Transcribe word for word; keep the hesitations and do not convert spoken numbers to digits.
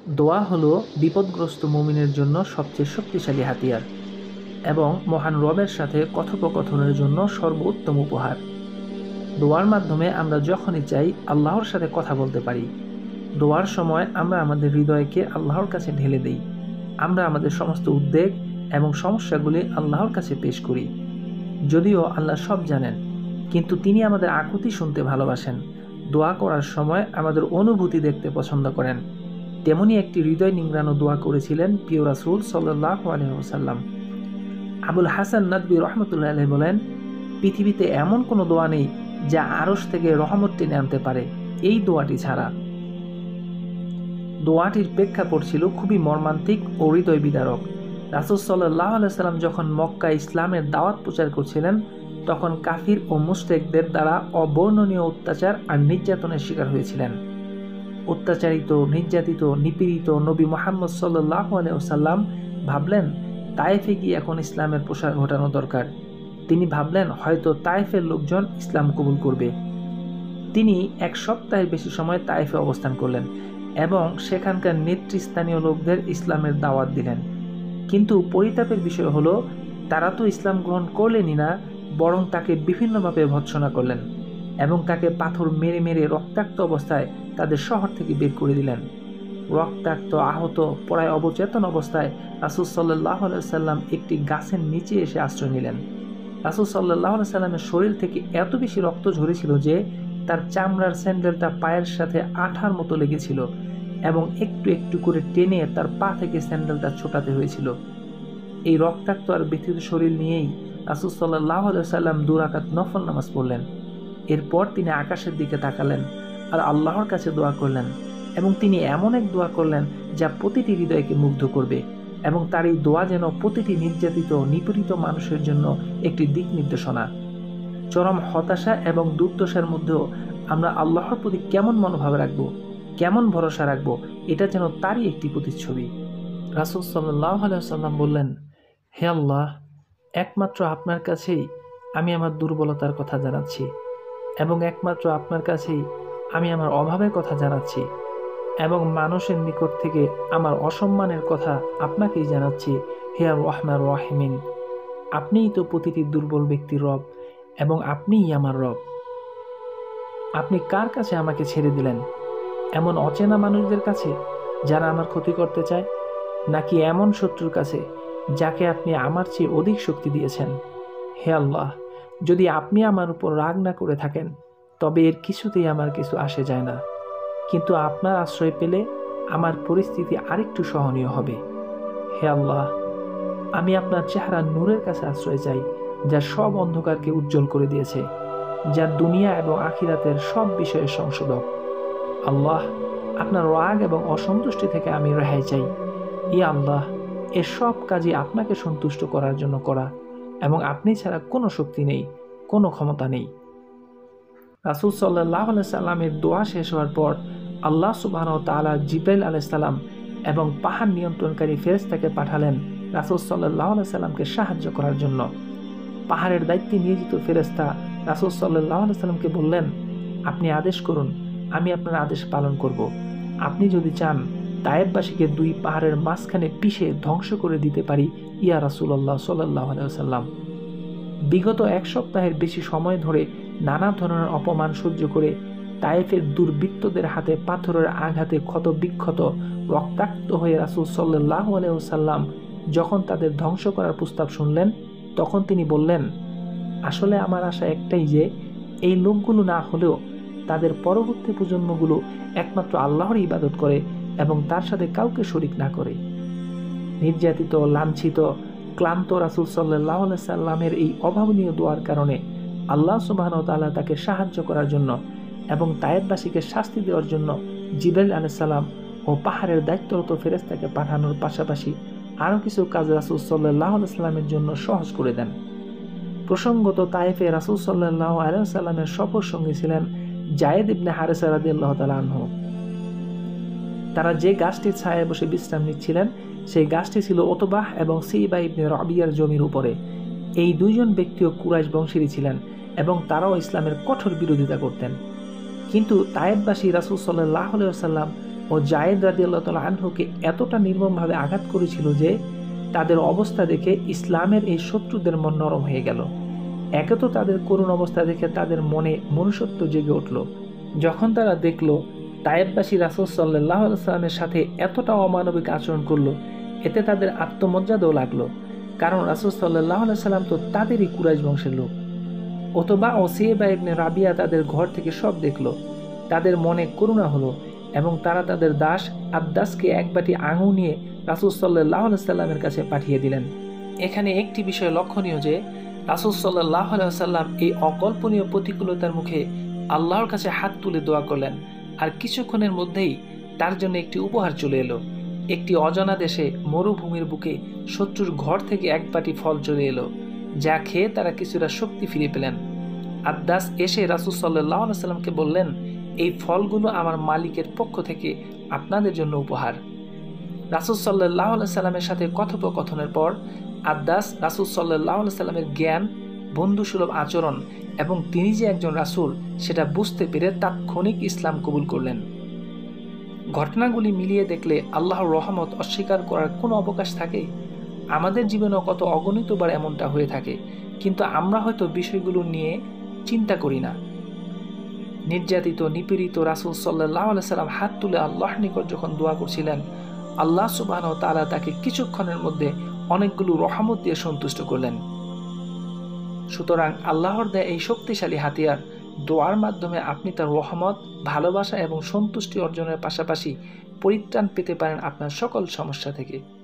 দোয়া হলো বিপদগ্রস্ত মুমিনের জন্য সবচেয়ে শক্তিশালী হাতিয়ার এবং মহান রবের সাথে কথোপকথনের জন্য সর্বোত্তম উপহার। দোয়ার মাধ্যমে আমরা যখনই চাই আল্লাহর সাথে কথা বলতে পারি। দোয়ার সময় আমরা আমাদের হৃদয়কে আল্লাহর কাছে ঢেলে দিই। আমরা আমাদের সমস্ত উদ্বেগ এবং সমস্যাগুলি আল্লাহর কাছে পেশ করি। যদিও আল্লাহ সব জানেন, কিন্তু তিনি আমাদের আকুতি শুনতে ভালোবাসেন। দোয়া করার সময় আমাদের অনুভূতি দেখতে পছন্দ করেন। তেমনি একটি হৃদয় নিংড়ানো দোয়া করেছিলেন প্রিয় রাসূল সাল্লাল্লাহু আলাইহি ওয়াসাল্লাম। আবুল হাসান নাদভী রহমতুল্লাহ আলাইহি বলেন, পৃথিবীতে এমন কোনো দোয়া নেই যা আরশ থেকে রহমত টেনে আনতে পারে এই দোয়াটি ছাড়া। দোয়াটির প্রেক্ষাপট ছিল খুবই মর্মান্তিক ও হৃদয় বিদারক। রাসূল সাল্লাল্লাহু আলাইহি ওয়াসাল্লাম যখন মক্কা ইসলামের দাওয়াত প্রচার করছিলেন, তখন কাফির ও মুশরিকদের দ্বারা অবর্ণনীয় অত্যাচার আর নির্যাতনের শিকার হয়েছিলেন। অত্যাচারিত, নির্যাতিত, নিপীড়িত নবী মুহাম্মদ সাল্লাল্লাহু আলাইহি ওয়াসাল্লাম ভাবলেন তায়েফে গিয়ে এখন ইসলামের প্রসার ঘটানো দরকার। তিনি ভাবলেন হয়তো তায়েফের লোকজন ইসলাম কবুল করবে। তিনি এক সপ্তাহের বেশি সময় তায়েফে অবস্থান করলেন এবং সেখানকার নেতৃস্থানীয় লোকদের ইসলামের দাওয়াত দিলেন। কিন্তু পরিতাপের বিষয় হলো, তারা তো ইসলাম গ্রহণ করলেনই না, বরং তাকে বিভিন্নভাবে ভৎসনা করলেন এবং তাকে পাথর মেরে মেরে রক্তাক্ত অবস্থায় তাদের শহর থেকে বের করে দিলেন। রক্তাক্ত, আহত, প্রায় অবচেতন অবস্থায় রাসূল সাল্লাল্লাহু আলাইহি সাল্লাম একটি গাছের নিচে এসে আশ্রয় নিলেন। রাসূল সাল্লাল্লাহু আলাইহি সাল্লামের শরীর থেকে এত বেশি রক্ত ঝরেছিল যে তার চামড়ার স্যান্ডেলটা পায়ের সাথে আঠার মতো লেগেছিল এবং একটু একটু করে টেনে তার পা থেকে স্যান্ডেলটা ছোটাতে হয়েছিল। এই রক্তাক্ত আর ব্যথিত শরীর নিয়েই রাসূল সাল্লাল্লাহু আলাইহি সাল্লাম দুই রাকাত নফল নামাজ পড়লেন। এরপর তিনি আকাশের দিকে তাকালেন আর আল্লাহর কাছে দোয়া করলেন এবং তিনি এমন এক দোয়া করলেন যা প্রতিটি হৃদয়কে মুগ্ধ করবে এবং তার এই দোয়া যেন প্রতিটি নির্যাতিত, নিপীড়িত মানুষের জন্য একটি দিক নির্দেশনা। চরম হতাশা এবং দুর্দশার মধ্যেও আমরা আল্লাহর প্রতি কেমন মনোভাব রাখবো, কেমন ভরসা রাখবো, এটা যেন তারই একটি প্রতিচ্ছবি। রাসূল সাল্লাল্লাহু আলাইহি ওয়াসাল্লাম বললেন, হে আল্লাহ, একমাত্র আপনার কাছেই আমি আমার দুর্বলতার কথা জানাচ্ছি এবং একমাত্র আপনার কাছেই আমি আমার অভাবের কথা জানাচ্ছি এবং মানুষের নিকট থেকে আমার অসম্মানের কথা আপনাকেই জানাচ্ছি। হে আর রহমান রহিমিন, আপনিই তো প্রতিটি দুর্বল ব্যক্তির রব এবং আপনিই আমার রব। আপনি কার কাছে আমাকে ছেড়ে দিলেন? এমন অচেনা মানুষদের কাছে যারা আমার ক্ষতি করতে চায়, নাকি এমন শত্রুর কাছে যাকে আপনি আমার চেয়ে অধিক শক্তি দিয়েছেন? হে আল্লাহ, যদি আপনি আমার উপর রাগ না করে থাকেন তবে এর কিছুতেই আমার কিছু আসে যায় না, কিন্তু আপনার আশ্রয় পেলে আমার পরিস্থিতি আরেকটু সহনীয় হবে। হে আল্লাহ, আমি আপনার চেহারা নূরের কাছে আশ্রয় চাই, যা সব অন্ধকারকে উজ্জ্বল করে দিয়েছে, যা দুনিয়া এবং আখিরাতের সব বিষয়ের সংশোধক। আল্লাহ, আপনার রাগ এবং অসন্তুষ্টি থেকে আমি রেহাই চাই। ইয়া আল্লাহ, এর সব কাজই আপনাকে সন্তুষ্ট করার জন্য করা এবং আপনি ছাড়া কোনো শক্তি নেই, কোনো ক্ষমতা নেই। রাসূল সাল্লাল্লাহু আলাইহি সাল্লামের দোয়া শেষ হওয়ার পর আল্লাহ সুবহানাহু ওয়া তাআলা জিবরাইল আলাইহিস সালাম এবং পাহাড় নিয়ন্ত্রণকারী ফেরেশতাকে পাঠালেন রাসূল সাল্লাল্লাহু আলাইহি সাল্লামকে সাহায্য করার জন্য। পাহাড়ের দায়িত্বে নিয়োজিত ফেরেশতা রাসূল সাল্লাল্লাহু আলাইহি সাল্লামকে বললেন, আপনি আদেশ করুন, আমি আপনার আদেশ পালন করব। আপনি যদি চান তায়েফবাসীকে দুই পাহাড়ের মাঝখানে পিষে ধ্বংস করে দিতে পারি, ইয়া রাসূলুল্লাহ সাল্লাল্লাহু আলাইহি সাল্লাম। বিগত এক সপ্তাহের বেশি সময় ধরে নানা ধরনের অপমান সহ্য করে তায়েফের দুর্বৃত্তদের হাতে পাথরের আঘাতে ক্ষত বিক্ষত, রক্তাক্ত হয়ে রাসূল সাল্লাল্লাহু আলাইহি ওয়াসাল্লাম যখন তাদের ধ্বংস করার প্রস্তাব শুনলেন, তখন তিনি বললেন, আসলে আমার আশা একটাই যে এই লোকগুলো না হলেও তাদের পরবর্তী প্রজন্মগুলো একমাত্র আল্লাহর ইবাদত করে এবং তার সাথে কাউকে শরীক না করে। নির্যাতিত, লাঞ্ছিত, ক্লান্ত রাসূল সাল্লাল্লাহু আলাইহি সাল্লামের এই অভাবনীয় দোয়ার কারণে আল্লাহ সুবহানাহু ওয়া তাআলা তাকে সাহায্য করার জন্য এবং তায়েফবাসীকে শাস্তি দেওয়ার জন্য জিবরাইল আলাইহিস সালাম ও পাহাড়ের দায়িত্বরত ফেরেশতাকে পাঠানোর পাশাপাশি আরও কিছু কাজ রাসূল সাল্লাল্লাহু আলাইহি সাল্লামের জন্য সহজ করে দেন। প্রসঙ্গত তায়েফে রাসূল সাল্লাল্লাহু আলাইহি সাল্লামের সফর সঙ্গী ছিলেন যায়েদ ইবনে হারেসা রাদিয়াল্লাহু তাআলা আনহু। তারা যে গাছটির ছায়ায় বসে বিশ্রাম নিচ্ছিলেন, সেই গাছটি ছিল উতবাহ এবং সিবা ইবনে রাবিয়ার জমির উপরে। এই দুইজন ব্যক্তিও কুরাইশ বংশেরই ছিলেন এবং তারাও ইসলামের কঠোর বিরোধিতা করতেন। কিন্তু তায়েফবাসী রাসূল সাল্লাল্লাহু আলাইহি ওয়াসাল্লাম ও জায়েদ রাদিয়াল্লাহু তাআলা আনহুকে এতটা নির্মমভাবে আঘাত করেছিল যে তাদের অবস্থা দেখে ইসলামের এই শত্রুদের মন নরম হয়ে গেল। একে তো তাদের করুণ অবস্থা দেখে তাদের মনে মনুষ্যত্ব জেগে উঠল। যখন তারা দেখল তায়েববাসী রাসূল সাল্লাল্লাহু আলাইহি ওয়াসাল্লামের সাথে এতটা অমানবিক আচরণ করলো, এতে তাদের আত্মমর্যাদাও লাগলো। কারণ রাসূল সাল্লাল্লাহু আলাইহি ওয়াসাল্লাম তো তাদেরই কুরাইশ বংশের লোক। ওতবা ও সাইবা ইবনে রাবিয়া তাদের ঘর থেকে সব দেখল। তাদের মনে করুণা হলো এবং তারা তাদের দাস আদ্দাসকে এক বাটি আঙুর নিয়ে রাসূল সাল্লাল্লাহু আলাইহি ওয়াসাল্লামের কাছে পাঠিয়ে দিলেন। এখানে একটি বিষয় লক্ষণীয় যে রাসূল সাল্লাল্লাহু আলাইহি ওয়াসাল্লাম এই অকল্পনীয় প্রতিকূলতার মুখে আল্লাহর কাছে হাত তুলে দোয়া করলেন, আর কিছুক্ষণের মধ্যেই তার জন্য একটি উপহার চলে এলো। একটি অজানা দেশে মরুভূমির বুকে শত্রুর ঘর থেকে এক বাটি ফল চলে এলো, যা খেয়ে তারা কিছুটা শক্তি ফিরে পেলেন। আদ্দাস এসে রাসূল সাল্লাল্লাহু আলাইহি ওয়াসাল্লামকে বললেন, এই ফলগুলো আমার মালিকের পক্ষ থেকে আপনাদের জন্য উপহার। রাসূল সাল্লাল্লাহু আলাইহি ওয়াসাল্লামের সাথে কথোপকথনের পর আদ্দাস রাসূল সাল্লাল্লাহু আলাইহি ওয়াসাল্লামের জ্ঞান, বন্ধুসুলভ আচরণ এবং তিনি যে একজন রাসূল সেটা বুঝতে পেরে তাৎক্ষণিক ইসলাম কবুল করলেন। ঘটনাগুলি মিলিয়ে দেখলে আল্লাহর রহমত অস্বীকার করার কোনো অবকাশ থাকে? আমাদের জীবনেও কত অগণিতবার এমনটা হয়ে থাকে, কিন্তু আমরা হয়তো বিষয়গুলো নিয়ে চিন্তা করি না। নির্যাতিত নিপীড়িত রাসূল সাল্লাল্লাহু আলাইহি ওয়াসাল্লাম হাত তুলে আল্লাহর নিকট যখন দোয়া করছিলেন, আল্লাহ সুবহানাহু ওয়া তাআলা তাকে কিছুক্ষণের মধ্যে অনেকগুলো রহমত দিয়ে সন্তুষ্ট করলেন। সুতরাং আল্লাহর দেয়া এই শক্তিশালী হাতিয়ার দোয়ার মাধ্যমে আপনি তার রহমত, ভালোবাসা এবং সন্তুষ্টি অর্জনের পাশাপাশি পরিত্রাণ পেতে পারেন আপনার সকল সমস্যা থেকে।